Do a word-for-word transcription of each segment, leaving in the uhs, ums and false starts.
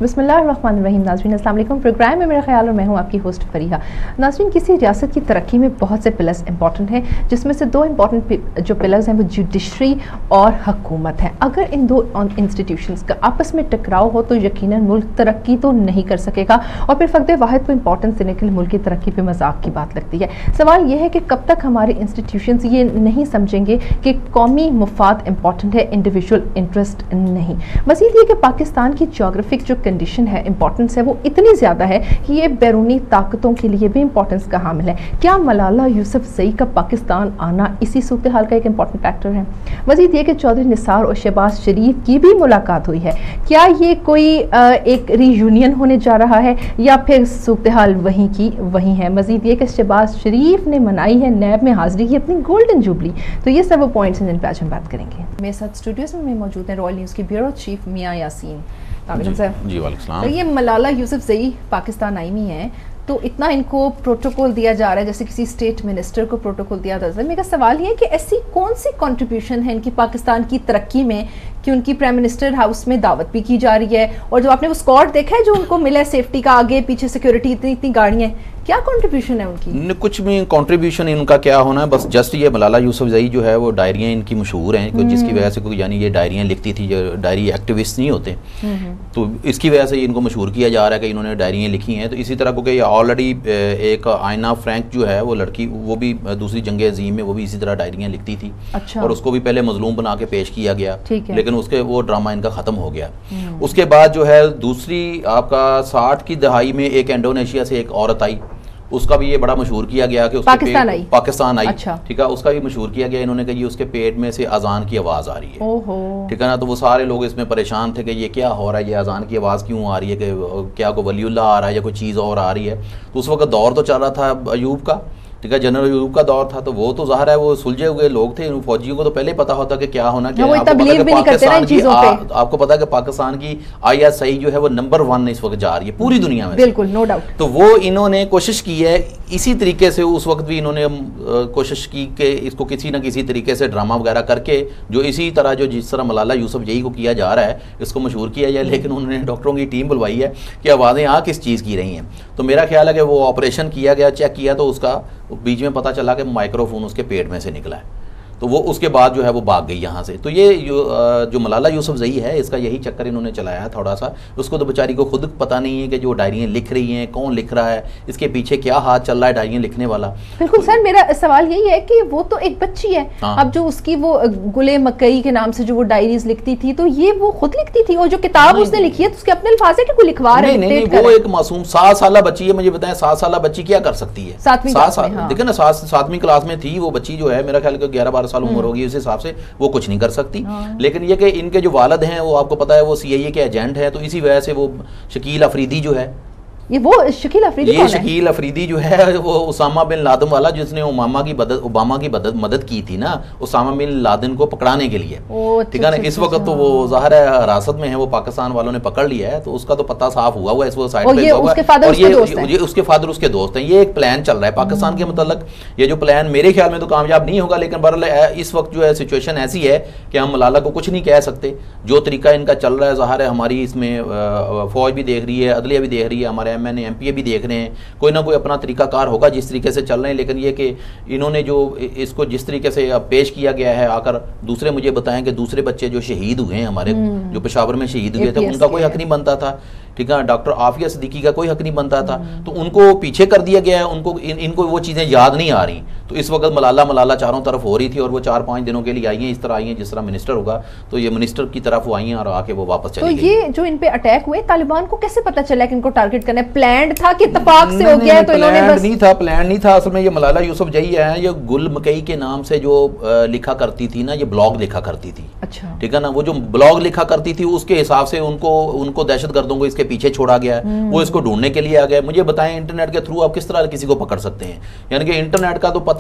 बिस्मिल्लाहिर्रहमानिर्रहीम। नाज़रीन अस्सलाम वालेकुम। प्रोग्राम में मेरा ख्याल और मैं हूँ आपकी होस्ट फरीहा। नाज़रीन, किसी रियासत की तरक्की में बहुत से पिलर्स इंपॉर्टेंट हैं, जिसमें से दो इंपॉर्टेंट जो पिलर्स हैं वो जुडिशरी और हुकूमत है। अगर इन दो इंस्टीट्यूशंस का आपस में टकराव हो तो यकीनन मुल्क तरक्की तो नहीं कर सकेगा और फिर फ़र्द वाहिद को इंपॉर्टेंस देने के लिए मुल्क की तरक्की पे मजाक की बात लगती है। सवाल यह है कि कब तक हमारे इंस्टीट्यूशंस ये नहीं समझेंगे कि कौमी मुफाद इंपॉर्टेंट है, इंडिविजुअल इंटरेस्ट नहीं। मज़ीद ये कि पाकिस्तान की जोग्राफिक जो कंडीशन है, इंपॉर्टेंस है, वो इतनी ज़्यादा है कि ये बैरूनी ताकतों के लिए भी इंपॉर्टेंस का हामिल है। क्या मलाला यूसुफजई का पाकिस्तान आना इसी सूरत हाल का एक इंपॉर्टेंट फैक्टर है? मज़ीद ये कि चौधरी निसार और शहबाज शरीफ की भी मुलाकात हुई है। क्या ये कोई एक रीयूनियन होने जा रहा है या फिर सूरत हाल वहीं की वहीं है? मज़ीद ये कि शहबाज शरीफ ने मनाई है नैब में हाजिरी की अपनी गोल्डन जुबली। तो ये सब वो पॉइंट्स हैं जिन पर आज हम बात करेंगे। मेरे साथ स्टूडियोज में मौजूद हैं रॉयल न्यूज़ की ब्यूरो चीफ मियां यासीन। जी, जी वालेकुम। तो ये मलाला यूसुफजई पाकिस्तान आई हुई हैं, तो इतना इनको प्रोटोकॉल दिया जा रहा है जैसे किसी स्टेट मिनिस्टर को प्रोटोकॉल दिया जाता है। मेरा सवाल ये है कि ऐसी कौन सी कंट्रीब्यूशन है इनकी पाकिस्तान की तरक्की में कि उनकी प्राइम मिनिस्टर हाउस में दावत भी की जा रही है और जो आपने वो स्क्वाड देखा है जो उनको मिला है सेफ्टी का, आगे पीछे सिक्योरिटी, इतनी इतनी गाड़ियाँ, क्या कंट्रीब्यूशन है उनकी? कुछ भी कंट्रीब्यूशन इनका क्या होना है, बस जस्ट ये मलाला यूसुफजई जो है वो डायरियाँ इनकी मशहूर हैं, जिसकी वजह से कोई यानी ये डायरियाँ लिखती थी, जो डायरी एक्टिविस्ट नहीं होते, तो इसकी वजह से इनको मशहूर किया जा रहा है कि इन्होंने डायरियाँ लिखी हैं। तो इसी तरह को कि ऑलरेडी एक आयना फ्रैंक जो है वो लड़की, वो भी दूसरी जंग अजीम में वो भी इसी तरह डायरियाँ लिखती थी। अच्छा। और उसको भी पहले मजलूम बना के पेश किया गया, लेकिन उसके वो ड्रामा इनका ख़त्म हो गया। उसके बाद जो है दूसरी आपका साठ की दहाई में एक इंडोनेशिया से एक औरत आई, उसका भी ये बड़ा मशहूर किया गया कि उसके पाकिस्तान आई पाकिस्तान आई अच्छा। ठीक है, उसका भी मशहूर किया गया। इन्होंने कहा ये उसके पेट में से अजान की आवाज़ आ रही है, ओहो, ठीक है ना। तो वो सारे लोग इसमें परेशान थे कि ये क्या हो रहा है, ये अजान की आवाज़ क्यों आ रही है, कि क्या कोई वलीउल्लाह आ रहा है या कोई चीज़ और आ रही है। तो उस वक्त दौर तो चल रहा था अयूब का, ठीक है, जनरल अयूब का दौर था, तो वो तो ज़ाहिर है वो सुलझे हुए लोग थे, फौजियों को तो पहले पता होता कि क्या होना क्या। आपको पता है पाकिस्तान की आपको पता है कि पाकिस्तान की आई एस आई जो है वो नंबर वन इस वक्त जा रही है पूरी दुनिया में, बिल्कुल नो डाउट। तो वो इन्होंने कोशिश की है इसी तरीके से, उस वक्त भी इन्होंने कोशिश की कि इसको किसी न किसी तरीके से ड्रामा वगैरह करके जो इसी तरह जो जिस तरह मलाला यूसुफजई को किया जा रहा है इसको मशहूर किया जाए। लेकिन उन्होंने डॉक्टरों की टीम बुलवाई है कि आवाज़ें आ किस चीज़ की रही हैं। तो मेरा ख्याल है कि वो ऑपरेशन किया गया, चेक किया, तो उसका बीच में पता चला कि माइक्रोफोन उसके पेट में से निकला है, तो वो उसके बाद जो है वो भाग गई यहाँ से। तो ये जो, जो मलाला यूसुफजई है इसका यही चक्कर इन्होंने चलाया है थोड़ा सा। उसको तो बेचारी को खुद पता नहीं है कि जो डायरियाँ लिख रही हैं कौन लिख रहा है, इसके पीछे क्या हाथ चल रहा है डायरियाँ लिखने वाला। बिल्कुल तो, सर मेरा सवाल यही है कि वो तो एक बच्ची है, हाँ। अब जो उसकी वो गुले मकई के नाम से जो वो डायरीज लिखती थी, तो ये वो खुद लिखती थी और जो किताब उसने लिखी है तो उसके अपने अल्फाज है कि कोई लिखवा रहा है? नहीं, वो एक मासूम सात साल बच्ची है। मुझे बताएं सात साल बच्ची क्या कर सकती है? सातवीं देखिए ना, सातवीं क्लास में थी वो बच्ची जो है, मेरा ख्याल ग्यारह बारह साल उम्र होगी, उस से वो कुछ नहीं कर सकती। लेकिन ये कि इनके जो वालिद हैं वो आपको पता है वो सी आई ए के एजेंट हैं, तो इसी वजह से वो शकील अफरीदी जो है, ये वो शकील अफरीदी ये शकील अफरीदी जो है वो उसामा बिन लादेन वाला जिसने ओबामा की मदद ओबामा की मदद की थी ना उसामा बिन लादेन को पकड़ाने के लिए, ठीक है ना। इस वक्त तो वो ज़ाहिर है हिरासत में है, वो पाकिस्तान वालों ने पकड़ लिया है, तो उसका तो पता साफ हुआ हुआ है, वो साइड पे हुआ है। और ये ये उसके फादर उसके दोस्त हैं। ये एक प्लान चल रहा है पाकिस्तान के मतलब। ये जो प्लान मेरे ख्याल में तो कामयाब नहीं होगा, लेकिन बहरहाल इस वक्त जो है सिचुएशन ऐसी है कि हम मलाला को कुछ नहीं कह सकते। जो तरीका इनका चल रहा है ज़ाहिर है हमारी इसमें फौज भी देख रही है, अदलिया भी देख रही है, हमारे M N A M P A भी देख रहे हैं, कोई ना कोई अपना तरीकाकार होगा जिस तरीके से चल रहे हैं। लेकिन ये कि इन्होंने जो इसको जिस तरीके से पेश किया गया है, आकर दूसरे मुझे बताएं कि दूसरे बच्चे जो शहीद हुए हैं हमारे, जो पेशावर में शहीद हुए थे, उनका कोई हक नहीं बनता था, ठीक है। डॉक्टर आफिया सिद्दीकी का कोई हक नहीं बनता था, तो उनको पीछे कर दिया गया है। उनको इन, इनको वो चीज़ें याद नहीं आ रही। तो इस वक्त मलाला मलाला चारों तरफ हो रही थी और वो चार पाँच दिनों के लिए आई हैं, इस तरह आई हैं जिस तरह मिनिस्टर होगा, तो ये मिनिस्टर की तरफ वो आई हैं और आके वो वापस चली गई। तो ये जो इन पे अटैक हुए, तालिबान को कैसे पता चला कि इनको टारगेट करना है? प्लान्ड था कि इत्तेफाक से हो गया है? तो इन्होंने बस नहीं था, प्लान नहीं था। असल में ये मलाला यूसुफजई है, ये गुल मकई के नाम से जो लिखा करती थी ना, ये ब्लॉग लिखा करती थी, अच्छा, ठीक है ना। वो जो ब्लॉग लिखा करती थी उसके हिसाब से उनको उनको दहशतगर्दों को इसके पीछे छोड़ा गया, वो इसको ढूंढने के लिए आ गए। मुझे बताएं इंटरनेट के थ्रू आप किस तरह किसी को पकड़ सकते हैं? यानी कि इंटरनेट का तो पता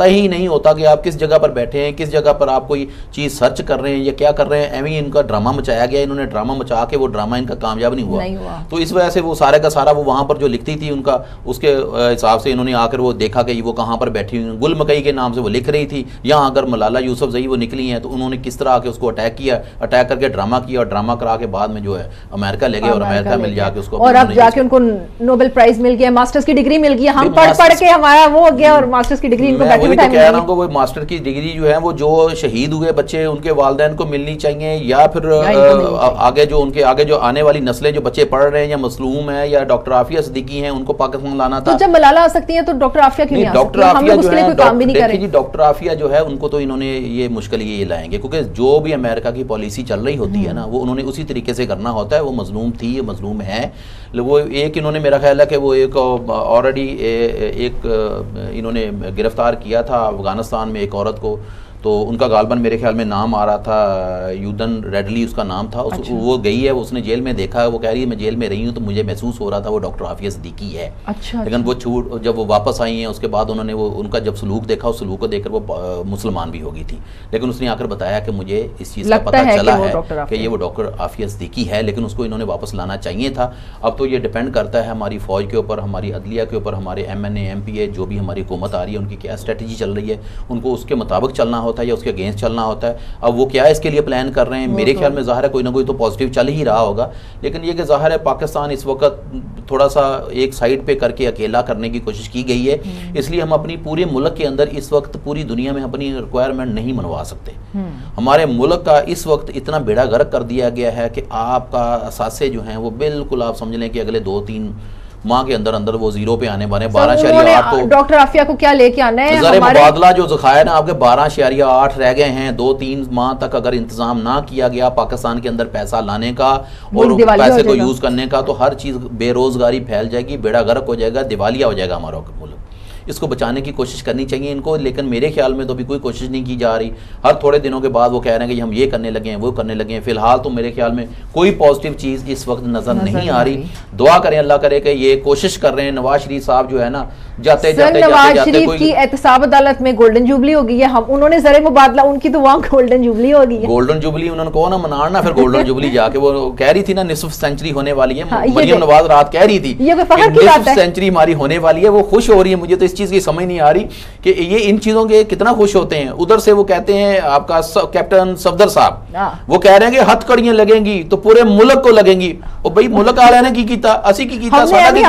पता ही नहीं होता कि आप किस जगह पर बैठे हैं, किस जगह पर आप कोई चीज़ सर्च कर रहे हैं या क्या कर रहे हैं। एवं इनका ड्रामा मचाया गया, इन्होंने ड्रामा मचा के वो ड्रामा इनका कामयाब नहीं हुआ, नहीं हुआ। तो इस वजह से वो सारे का सारा वो वहाँ पर जो लिखती थी उनका उसके हिसाब से इन्होंने आकर वो देखा कि वो कहाँ पर बैठी हुई, गुल मकई के नाम से वो लिख रही थी। यहाँ अगर मलाला यूसुफजई वो निकली हैं तो उन्होंने किस तरह आके उसको अटैक किया, अटैक करके ड्रामा किया और ड्रामा करा के बाद में जो है अमेरिका ले गए और अमेरिका में जाके उसको और अब जाके उनको नोबेल प्राइज मिल गया, मास्टर्स की डिग्री मिल गई। हम पढ़ पढ़ के हमारा वो हो गया और मास्टर्स की डिग्री इनको बैठे बैठे कह रहा हूँ वो मास्टर की डिग्री जो है वो जो शहीद हुए बच्चे उनके वालिदैन को मिलनी चाहिए, या फिर आगे जो उनके आगे जो आने वाली नस्लें जो बच्चे पढ़ रहे हैं या मसलूम है या डॉक्टर आफिया सिद्दीकी हैं उनको पाकिस्तान लाना था। तो जब मलाला आ सकती है तो डॉक्टर आफिया क्यों नहीं आ सकती? डॉक्टर आफिया जो है काम भी नहीं कर रहे। डॉक्टर आफिया जो है उनको तो इन्होंने ये मुश्किल ये लाएंगे क्योंकि जो भी अमेरिका की पॉलिसी चल रही होती है ना वो उन्होंने उसी तरीके से करना होता है। वो मजलूम थी, मजलूम है। वो एक इन्होंने मेरा ख्याल है कि वो एक ऑलरेडी एक इन्होंने गिरफ्तार किया था अफगानिस्तान में एक औरत को, तो उनका गालबन मेरे ख्याल में नाम आ रहा था यूदन रेडली उसका नाम था। उस, अच्छा। वो गई है, उसने जेल में देखा, वो कह रही है मैं जेल में रही हूँ तो मुझे महसूस हो रहा था वो डॉक्टर आफिया सिद्दीकी है। अच्छा, लेकिन अच्छा। वो छूट जब वो वापस आई हैं उसके बाद उन्होंने वो उनका जब सलूक देखा उस सलूक को देखकर वो मुसलमान भी हो गई थी। लेकिन उसने आकर बताया कि मुझे इस चीज़ का पता चला है कि ये वो डॉक्टर आफिया सिद्दीकी है, लेकिन उसको इन्होंने वापस लाना चाहिए था। अब तो ये डिपेंड करता है हमारी फ़ौज के ऊपर, हमारी अदलिया के ऊपर, हमारे M N A M P A जो भी हमारी हुकूमत आ रही है उनकी क्या स्ट्रेटजी चल रही है, उनको उसके मुताबिक चलना होता है या उसके अगेंस्ट चलना होता है। अब वो क्या इसके लिए प्लान कर रहे हैं, मेरे ख्याल में ज़ाहिर है कोई ना कोई तो पॉजिटिव चल ही रहा होगा। लेकिन ये कि ज़ाहिर है पाकिस्तान इस वक्त थोड़ा सा एक साइड पे करके अकेला करने की कोशिश की गई है, इसलिए हम अपनी पूरे मुल्क के अंदर इस वक्त पूरी दुनिया में अपनी रिक्वायरमेंट नहीं मनवा सकते। हमारे मुल्क का इस वक्त इतना बेड़ा गर्क कर दिया गया है कि आपका असासे जो हैं वो बिल्कुल आप समझ लें कि अगले दो तीन माह के अंदर अंदर वो जीरो पे आने वाले बारह शरिया आठ। तो डॉक्टर आफिया को क्या लेके आना है, ज़र मुबादला जो ज़खायर ना आपके बारह शरिया आठ रह गए हैं। दो तीन माह तक अगर इंतजाम ना किया गया पाकिस्तान के अंदर पैसा लाने का और पैसे को यूज करने का तो हर चीज बेरोजगारी फैल जाएगी, बेड़ा गर्क हो जाएगा, दिवालिया हो जाएगा हमारा मुल्क। इसको बचाने की कोशिश करनी चाहिए इनको, लेकिन मेरे ख्याल में तो अभी कोई कोशिश नहीं की जा रही। हर थोड़े दिनों के बाद वो कह रहे हैं कि हम ये करने लगे हैं वो करने लगे हैं। फिलहाल तो मेरे ख्याल में कोई पॉजिटिव चीज़ इस वक्त नज़र नहीं आ रही। दुआ करें अल्लाह करे कि ये कोशिश कर रहे हैं। नवाज शरीफ साहब जो है ना जाते जाते नवाज शरीफ की एहतसाब अदालत में गोल्डन जुबली हो गई है, हम उन्होंने ज़रे मुबादला उनकी तो वहाँ गोल्डन जुबली हो गई है। गोल्डन जुबली उन्होंने कहो ना मनाना, फिर गोल्डन जुबली जाके वो कह रही थी ना निसफ सेंचुरी होने वाली है। मरियम नवाज रात कह रही थी निसफ सेंचुरी हमारी होने वाली है, वो खुश हो रही है। मुझे तो इस चीज़ की समझ नहीं कि ये इन चीजों के कितना खुश होते हैं। उधर से वो कहते हैं आपका कैप्टन सफदर साहब वो कह रहे हैं कि हथकड़ियां लगेंगी तो पूरे मुल्क को लगेंगी। और भाई मुल्क आ रहे की कीता असी की कीता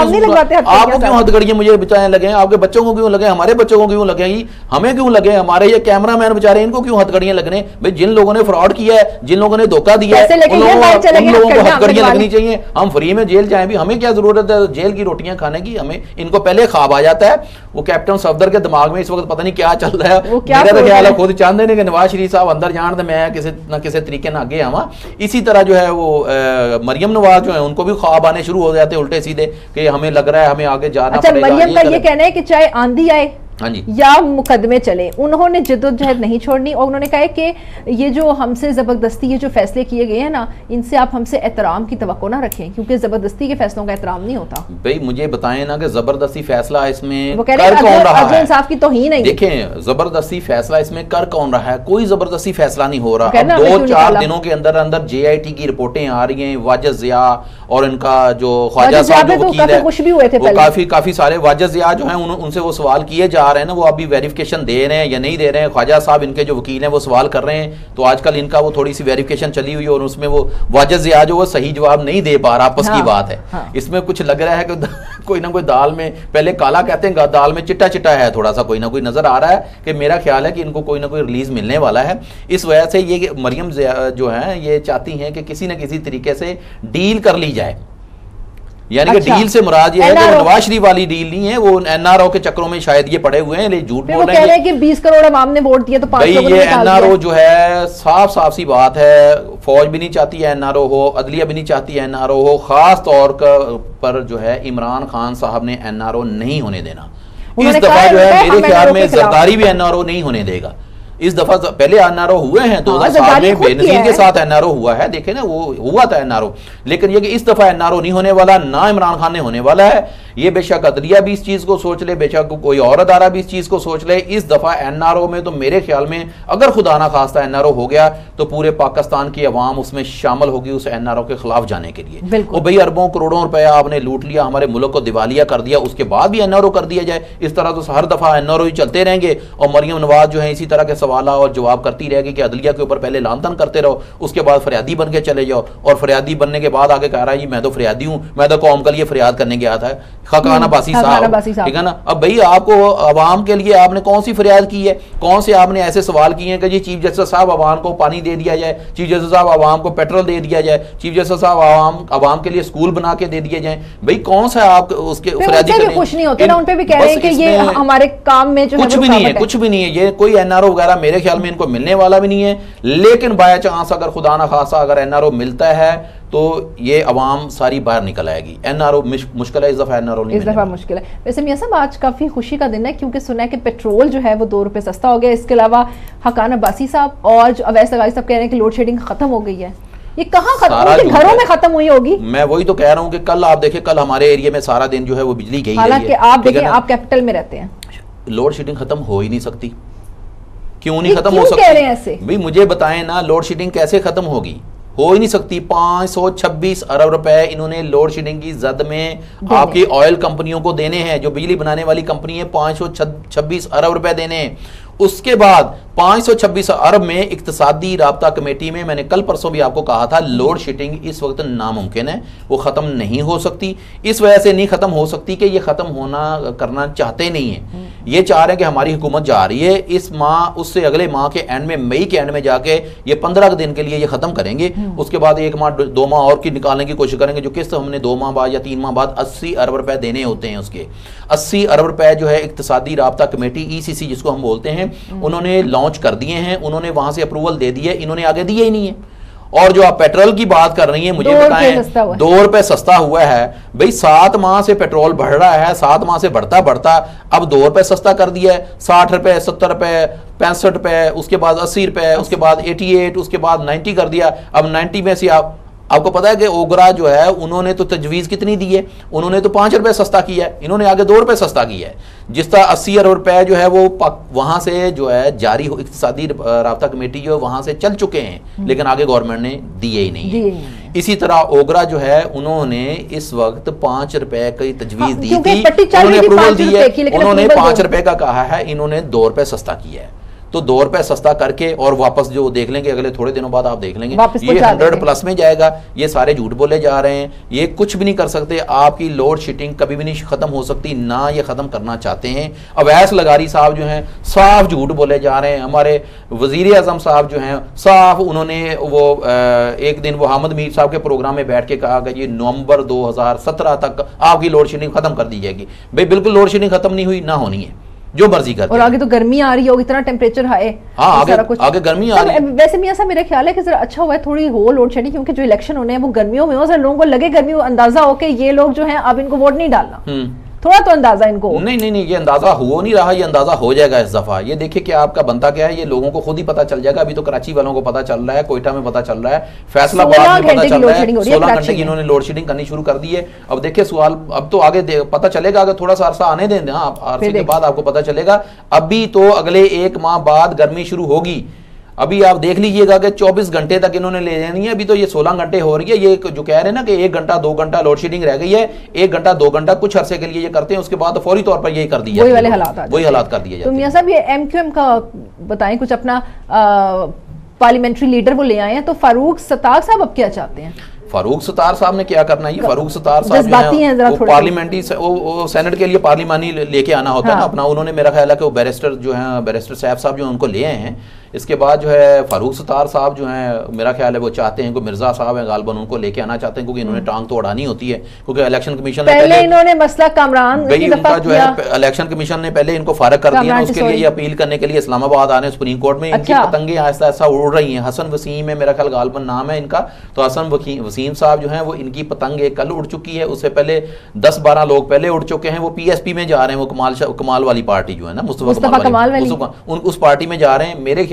आपको क्यों हथकड़ियां मुझे बचाने लगे, आपके बच्चों को क्यों लगे, हमारे बच्चों को क्यों लगेगी, हमें क्यों लगे, हमारे ये कैमरा मैन बेचारे इनको क्यों हथकड़ियां लगने। भाई जिन लोगों ने फ्रॉड किया है, जिन लोगों ने धोखा दिया है उन लोगों को हथकड़ियां लगनी चाहिए। हम फ्री में जेल जाए भी, हमें क्या जरूरत है जेल की रोटियां खाने की। हमें इनको पहले ख्वाब आ जाता है। वो कैप्टन सफदर के दिमाग में इस वक्त पता नहीं क्या चल रहा है। मेरा तो ख्याल है खुद चाहते हैं कि नवाज शरीफ साहब अंदर जान तो मैं किसी न किसी तरीके ना आगे आवा। इसी तरह जो है वो आ, मरियम नवाज जो है उनको भी ख्वाब आने शुरू हो जाते हैं उल्टे सीधे कि हमें लग रहा है हमें आगे जाना अच्छा, पड़ेगा। मरियम का ये कहना है कि चाहे आंधी आए हाँ जी या मुकदमे चले उन्होंने जद्दोजहद नहीं छोड़नी। और उन्होंने कहा कि ये जो हमसे जबरदस्ती ये जो फैसले किए गए हैं ना इनसे आप हमसे एहतराम की तवक्को ना रखें क्योंकि जबरदस्ती के फैसलों का एहतराम नहीं होता। भाई मुझे बताएं ना कि जबरदस्ती फैसला इसमें वो कह रहे हैं कर कौन रहा है, इंसाफ की तौहीन है। देखें जबरदस्ती फैसला इसमें कर कौन रहा है, कोई जबरदस्ती फैसला नहीं हो रहा। दो चार दिनों के अंदर अंदर जे आई टी की रिपोर्टें आ रही हैं। वाजिद ज़िया और इनका जो ख्वाजा साहब जो वकील है वो काफी काफी सारे वाजिद ज़िया जो है उनसे वो सवाल किए जा रहे हैं ना, वो अभी वेरिफिकेशन दे रहे हैं या नहीं दे रहे हैं। ख्वाजा साहब इनके जो वकील हैं वो सवाल कर रहे हैं, तो आजकल इनका वो थोड़ी सी वेरिफिकेशन चली हुई है और उसमें वो वाजिद ज़िया जो वो सही जवाब नहीं दे पा रहा। आपस हाँ, की बात है हाँ। इसमें कुछ लग रहा है कि कोई ना कोई दाल में पहले काला कहते हैं दाल में चिट्टा चिट्टा है, थोड़ा सा कोई ना कोई नजर आ रहा है कि मेरा ख्याल है कि इनको कोई ना कोई रिलीज मिलने वाला है। इस वजह से ये मरियम जो है ये चाहती हैं कि किसी न किसी तरीके से डील कर ली जाए। यानी कि अच्छा, डील से मुराद ये है कि नवाज शरीफ वाली डील नहीं है, वो एनआरओ के चक्रों में शायद ये पड़े हुए हैं, लेकिन झूठ बोल रहे हैं कि बीस करोड़ आवाम ने वोट दिए तो पांच लोगों ने निकाल दिया। एनआरओ जो है साफ साफ सी बात है, फौज भी नहीं चाहती है एनआरओ हो, अदलिया भी नहीं चाहती है एनआरओ हो। खास तौर पर जो है इमरान खान साहब ने एनआरओ नहीं होने देना। इस दफा जो है मेरे ख्याल में जरदारी भी एनआरओ नहीं होने देगा। इस दफा पहले एनआरओ हुए हैं दो हजार सात में बेनजीर के साथ एनआरओ हुआ है, देखे ना वो हुआ था एनआरओ। लेकिन ये कि इस दफा एनआरओ नहीं होने वाला, ना इमरान खान ने होने वाला है। ये बेशक अदलिया भी इस चीज को सोच ले, बेशक कोई और अदारा भी इस चीज को सोच ले। इस दफा एनआरओ में तो मेरे ख्याल में अगर खुदा ना खास्ता एनआरओ हो गया तो पूरे पाकिस्तान की अवाम उसमें शामिल होगी उस एनआरओ के खिलाफ जाने के लिए। वो भाई अरबों करोड़ों रुपया आपने लूट लिया, हमारे मुल्क को दिवालिया कर दिया, उसके बाद भी एनआरओ कर दिया जाए। इस तरह तो हर दफा एनआरओ ही चलते रहेंगे और मरियम नवाज जो है इसी तरह के सवाल और जवाब करती रहेगी कि अदलिया के ऊपर पहले लानतन करते रहो, उसके बाद फरियादी बन के चले जाओ, और फरियादी बनने के बाद आगे कह रहा है जी मैं तो फरियादी हूं, मैं तो कौम के लिए फरियाद करने गया था। खकाना बासी साहब, ठीक है ना। अब भाई आपको अवाम के लिए आपने कौन सी फरियाद की है, कौन से आपने ऐसे सवाल किए हैं कि जी चीफ जस्टिस साहब अवाम को पानी दे दिया जाए, चीफ जस्टिस साहब अवाम को पेट्रोल दे दिया जाए, चीफ जस्टिस साहब अवाम अवाम के लिए स्कूल बना के दे दिए जाए। भाई कौन सा आप उसके फरियादी खुश नहीं होते ना, उन पे भी कह रहे हैं कि ये हमारे काम में जो कुछ भी नहीं है, कुछ भी नहीं है। ये कोई एनआरओ वगैरह मेरे ख्याल में इनको मिलने वाला भी नहीं है। लेकिन बाय चांस अगर खुदा ना खासा अगर एनआरओ मिलता है तो ये अवाम सारी बाहर निकल आएगी। एनआरओ मुश्किल है, इस दफा एनआरओ नहीं, इस दफा मुश्किल है। वैसे मियां साहब आज काफी खुशी का दिन है क्योंकि सुना है कि पेट्रोल जो है वो दो रुपए सस्ता हो गया। इसके अलावा हकाना बासी साहब और जो अवैस लगाई साहब कह रहे हैं कि लोड शेडिंग खत्म हो गई है। ये कहाँ खत्म, घरों में खत्म हुई होगी। मैं वही तो कह रहा हूँ कि कल आप देखें, कल हमारे एरिया में सारा दिन जो है वो बिजली गई, हालांकि आप देखें आप कैपिटल में रहते हैं, लोड शेडिंग खत्म हो ही नहीं सकती। क्यों नहीं खत्म हो सकती भाई, मुझे बताएं ना, लोड शेडिंग कैसे खत्म होगी? हो ही नहीं सकती। पांच सौ छब्बीस अरब रुपए इन्होंने लोड शेडिंग की जद में आपकी ऑयल कंपनियों को देने हैं, जो बिजली बनाने वाली कंपनी है, पांच सौ छब्बीस अरब रुपए देने हैं। उसके बाद पांच सौ छब्बीस अरब में इक्तिसादी राब्ता कमेटी में मैंने कल परसों भी आपको कहा था लोड शेडिंग इस वक्त नामुमकिन है, वो खत्म नहीं हो सकती। इस वजह से नहीं खत्म हो सकती कि ये खत्म होना करना चाहते नहीं है। ये चाह रहे हैं कि हमारी हुकूमत जा रही है इस माह, उससे अगले माह के एंड में, मई के एंड में जाके ये पंद्रह दिन के लिए ये खत्म करेंगे। उसके बाद एक माह दो माह और की निकालने की कोशिश करेंगे। जो किस्त हमने दो माह बाद या तीन माह बाद अस्सी अरब रुपए देने होते हैं, उसके अस्सी अरब रुपए जो है इक्तिसादी राब्ता कमेटी ईसीसी जिसको हम बोलते हैं, उन्होंने लॉन्च कर दिए हैं, उन्होंने वहां से अप्रूवल दे दी है, इन्होंने आगे दिए ही नहीं है। और जो आप पेट्रोल की बात कर रही हैं, मुझे बताएं दो रुपए सस्ता हुआ है भाई, सात माह से पेट्रोल बढ़ रहा है, सात माह से बढ़ता बढ़ता अब दो रुपए सस्ता कर दिया है। साठ रुपए, सत्तर रुपए, पैंसठ रुपए, उसके बाद अस्सी रुपए, उसके बाद अठासी, उसके बाद नब्बे कर दिया। अब नब्बे में से आप आपको पता है कि ओगरा जो है उन्होंने तो तजवीज़ कितनी दी है, उन्होंने तो पाँच रुपए सस्ता किया है, इन्होंने आगे दो रुपए सस्ता किया है। जिस तरह अस्सी अरब रुपए जो है वो वहां से जो है जारी हो, इक्तिसादी राब्ता कमेटी जो वहां से चल चुके हैं, लेकिन आगे गवर्नमेंट ने दिए ही नहीं है। इसी तरह ओगरा जो है उन्होंने इस वक्त पांच रुपए की तजवीज़ दी थी, उन्होंने अप्रूवल दी है, उन्होंने पांच रुपए का कहा है, इन्होंने दो रुपए सस्ता किया है। तो दो रुपए सस्ता करके और वापस जो देख लेंगे अगले थोड़े दिनों बाद आप देख लेंगे ये हंड्रेड प्लस में जाएगा। ये सारे झूठ बोले जा रहे हैं, ये कुछ भी नहीं कर सकते। आपकी लोड शेडिंग कभी भी नहीं खत्म हो सकती, ना ये खत्म करना चाहते हैं। अवैस लगारी साहब जो हैं साफ झूठ बोले जा रहे हैं। हमारे वजीर आजम साहब जो हैं साफ, उन्होंने वो एक दिन वो हामिद मीर साहब के प्रोग्राम में बैठ के कहा कि ये नवंबर दो हजार सत्रह तक आपकी लोड शेडिंग खत्म कर दी जाएगी। भाई बिल्कुल लोड शेडिंग खत्म नहीं हुई, ना होनी है, जो मर्जी कर। और आगे तो गर्मी आ रही होगी, इतना टेम्परेचर हाई, हाँ, आगे, कुछ आगे गर्मी आ रही है। वैसे मियां साहब मेरा ख्याल है कि जरा अच्छा हुआ है थोड़ी हो लोड शेडिंग, क्योंकि जो इलेक्शन होने हैं वो गर्मियों में हो, जरा लोगों को लगे गर्मी, अंदाजा हो कि ये लोग जो हैं अब इनको वोट नहीं डालना, थोड़ा तो अंदाजा इनको। नहीं नहीं नहीं, ये अंदाजा हो नहीं रहा, ये अंदाजा हो जाएगा इस दफा। ये देखिए कि आपका बनता क्या है, ये लोगों को खुद ही पता चल जाएगा। अभी तो कराची वालों को पता चल रहा है, कोयटा में पता चल रहा है, फैसलाबाद में पता चल रहा है, सोलह घंटे की इन्होंने लोड शेडिंग करनी शुरू कर दी है। अब देखिए सवाल, अब तो आगे पता चलेगा, अगर थोड़ा सा अरसा आने दें, अरसे के बाद आपको पता चलेगा। अभी तो अगले एक माह बाद गर्मी शुरू होगी। अभी आप देख लीजिएगा कि चौबीस घंटे तक इन्होंने ले लेनी है। अभी तो ये सोलह घंटे हो रही है। ये जो कह रहे हैं ना कि एक घंटा दो घंटा लोड शेडिंग रह गई है, एक घंटा दो घंटा कुछ अरसे के लिए ये करते हैं, उसके बाद तो फौरी तौर पर यही कर दिया, वही वाले हालात वही हालात कर दिए जाते हैं। तो मियां साहब ये एमक्यूएम का बताएं कुछ अपना, पार्लियामेंट्री लीडर वो ले आए हैं, तो फारूक सत्तार साहब अब क्या चाहते हैं? फारूक सत्तार साहब ने क्या करना है? फारूक सत्तार साहब जो है वो पार्लियामेंट्री वो सेनेट के लिए पार्लिमानी लेके आना होता है ना अपना। उन्होंने मेरा ख्याल है कि वो बैरिस्टर जो है, बैरिस्टर साहब साहब जो उनको ले आए हैं। इसके बाद जो है फारूक सत्तार साहब जो हैं, मेरा ख्याल है वो चाहते हैं कि मिर्जा साहब हैं गालबन, उनको लेके आना चाहते हैं, क्योंकि इन्होंने टांग तो अड़ानी होती है। क्योंकि इलेक्शन कमीशन ने पहले इन्होंने मसला कामरान भाई उनका जो है इलेक्शन कमीशन ने पहले इनको फारग कर दिया, उसके लिए ये अपील करने के लिए इस्लामाबाद आने सुप्रीम कोर्ट में। इनकी पतंगे आहिस्ता आहिस्ता उड़ रही हैं। हसन वसीम है मेरा ख्याल गालबन नाम है इनका। तो हसन वसीम साहब जो है वो इनकी पतंगे कल उड़ चुकी है, उससे पहले दस बारह लोग पहले उड़ चुके हैं। वो पीएसपी में जा रहे हैं, वो कमाल कमाल वाली पार्टी जो है ना, मुस्तफा कमाल वाली, उस पार्टी में जा रहे हैं। मेरे ख्याल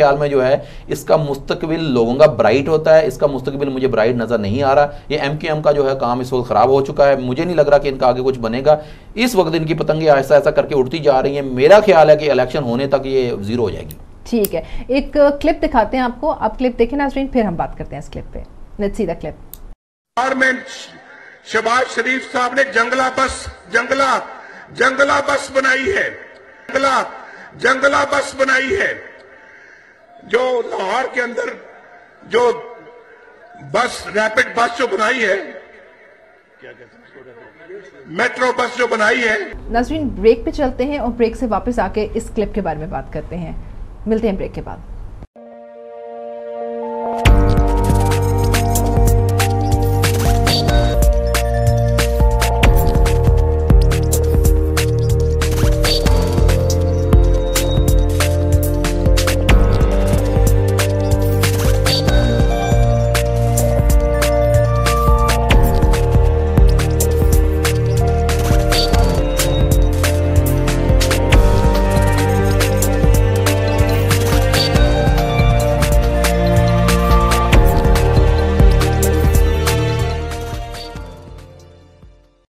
ख्याल में जो है इसका मुस्तकबिल लोगों का ब्राइट होता है, इसका मुस्तकबिल मुझे ब्राइट नज़र नहीं आ रहा। ये एम क्यू एम का जो है काम इस वक्त ख़राब हो चुका है, मुझे नहीं लग रहा कि इनका आगे कुछ बनेगा। इस वक्त इनकी पतंगे ऐसा ऐसा करके उड़ती जा रही हैं, मेरा ख्याल है कि इलेक्शन होने तक ये जीरो हो जाएगी। ठीक है, एक क्लिप दिखाते हैं आपको, आप क्लिप देखें नाज़रीन, फिर हम बात करते हैं इस क्लिप पे। Let's see the clip. Government Shahbaz Sharif साहब ने जंगला बस जंगला जंगला बस बनाई है, जंगला जंगला बस बनाई है, जो लाहौर के अंदर जो बस रैपिड बस जो बनाई है, क्या कहते हैं, मेट्रो बस जो बनाई है। नाज़रीन ब्रेक पे चलते हैं और ब्रेक से वापस आके इस क्लिप के बारे में बात करते हैं। मिलते हैं ब्रेक के बाद।